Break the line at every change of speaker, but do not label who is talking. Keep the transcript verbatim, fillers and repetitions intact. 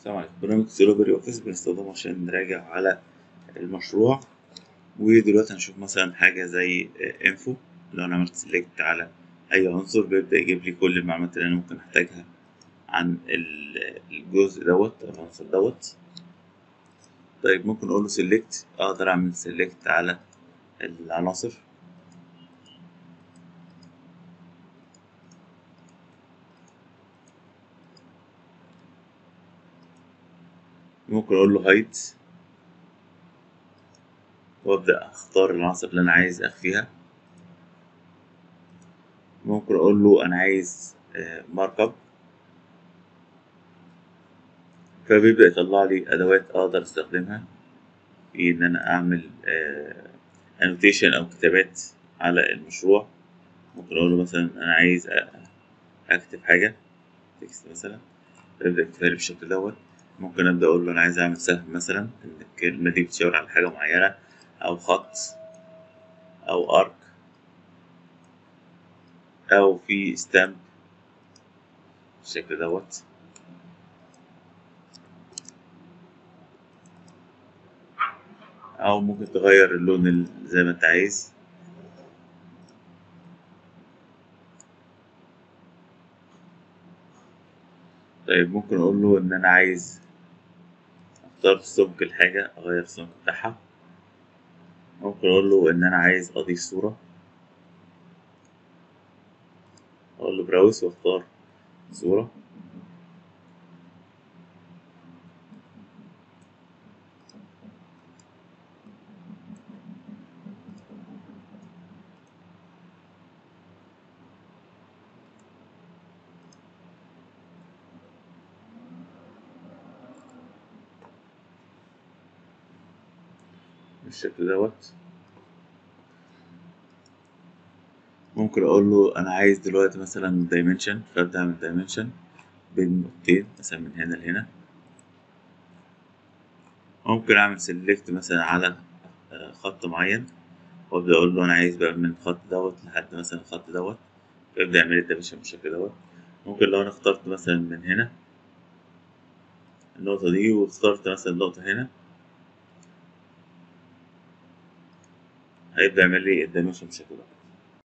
السلام عليكم. برنامج سيلوبري اوفيس بنستخدمه عشان نراجع على المشروع. ودلوقتي هنشوف مثلا حاجة زي انفو. لو انا عملت سيلكت على اي عنصر بيبدأ يجيب لي كل المعلومات اللي انا ممكن احتاجها عن ال- الجزء دوت أو العنصر دوت. طيب ممكن اقول له سيلكت، اقدر اعمل سيلكت على العناصر. ممكن اقول له هايد وابدأ اختار العناصر اللي انا عايز اخفيها. ممكن اقول له انا عايز مارك اب، فبيبدأ يطلع لي ادوات اقدر استخدمها في ان انا اعمل انوتيشن او كتابات على المشروع. ممكن اقول له مثلا انا عايز أ- اكتب حاجه تكست مثلا، فيبدا يكتبها لي بالشكل دوت. ممكن ابدا اقول له انا عايز اعمل سهم مثلا ان الكلمه دي بتشاور على حاجه معينه، او خط، او ارك، او في ستامب بالشكل دوت. او ممكن تغير اللون ال- زي ما انت عايز. طيب ممكن اقول له ان انا عايز اختار سمك الحاجه، اغير السمك بتاعها. ممكن اقول له ان انا عايز اضيف صوره، اقول له براوس واختار صوره بالشكل دوت. ممكن اقول له انا عايز دلوقتي مثلا دايمنشن، فابدا اعمل دايمنشن بين نقطتين مثلا من هنا لهنا. ممكن اعمل سيلكت مثلا على آه، خط معين، وابدا اقول له انا عايز بقى من الخط دوت لحد مثلا الخط دوت، فيبدا يعمل لي الدايمنشن بالشكل دوت. ممكن لو انا اخترت مثلا من هنا النقطة دي واخترت مثلا النقطة هنا، هيبدا يعمل لي الدايمنشن بالشكل ده.